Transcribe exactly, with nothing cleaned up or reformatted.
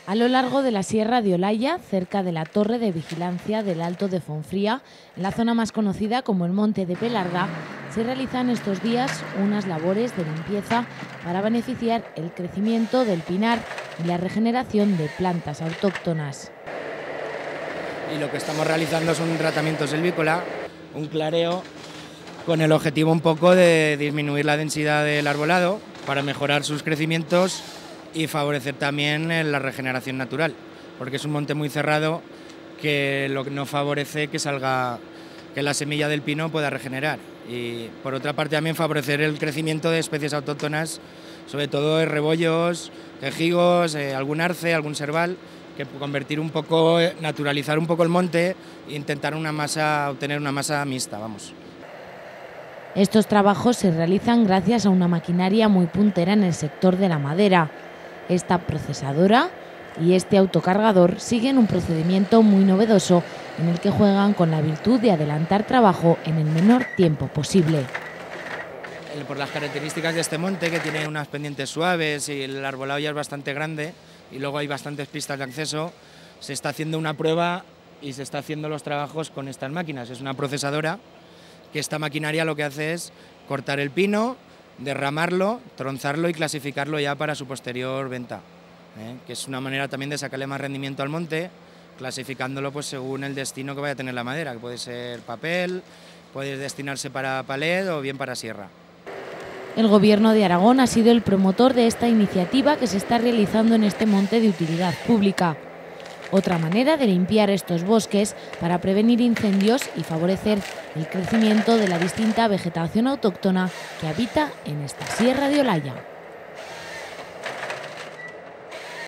A lo largo de la Sierra de Olaya, cerca de la torre de vigilancia del Alto de Fonfría, en la zona más conocida como el Monte de Pelarda, se realizan estos días unas labores de limpieza para beneficiar el crecimiento del pinar y la regeneración de plantas autóctonas. Y lo que estamos realizando es un tratamiento silvícola, un clareo, con el objetivo un poco de disminuir la densidad del arbolado para mejorar sus crecimientos y favorecer también la regeneración natural, porque es un monte muy cerrado que lo que no favorece que salga, que la semilla del pino pueda regenerar. Y por otra parte también favorecer el crecimiento de especies autóctonas, sobre todo de rebollos, quejigos, eh, algún arce, algún serval, que convertir un poco, naturalizar un poco el monte e intentar una masa, obtener una masa mixta, vamos. Estos trabajos se realizan gracias a una maquinaria muy puntera en el sector de la madera. Esta procesadora y este autocargador siguen un procedimiento muy novedoso en el que juegan con la virtud de adelantar trabajo en el menor tiempo posible. Por las características de este monte, que tiene unas pendientes suaves y el arbolado ya es bastante grande y luego hay bastantes pistas de acceso, se está haciendo una prueba y se está haciendo los trabajos con estas máquinas. Es una procesadora que esta maquinaria lo que hace es cortar el pino, derramarlo, tronzarlo y clasificarlo ya para su posterior venta, ¿eh? Que es una manera también de sacarle más rendimiento al monte, clasificándolo pues según el destino que vaya a tener la madera, que puede ser papel, puede destinarse para palet o bien para sierra. El Gobierno de Aragón ha sido el promotor de esta iniciativa que se está realizando en este monte de utilidad pública. Otra manera de limpiar estos bosques para prevenir incendios y favorecer el crecimiento de la distinta vegetación autóctona que habita en esta Sierra de Olaya.